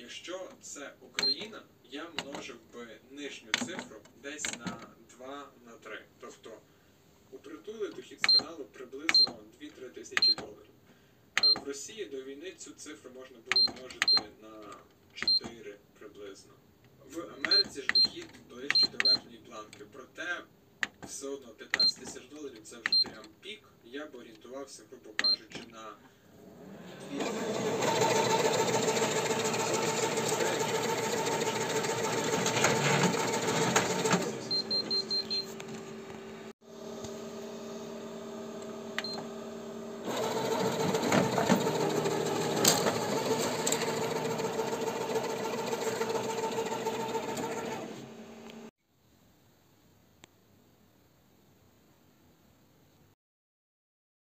якщо це Україна, я множив би нижню цифру десь на 2 на 3. Тобто у притули дохід з каналу приблизно 2-3 тисячі доларів. В Росії до війни цю цифру можна було множити на 4 приблизно. В Америці ж дохід ближче до верхньої планки, проте все одно 15 тисяч доларів це вже прям пік. Я б орієнтувався, грубо кажучи, на 2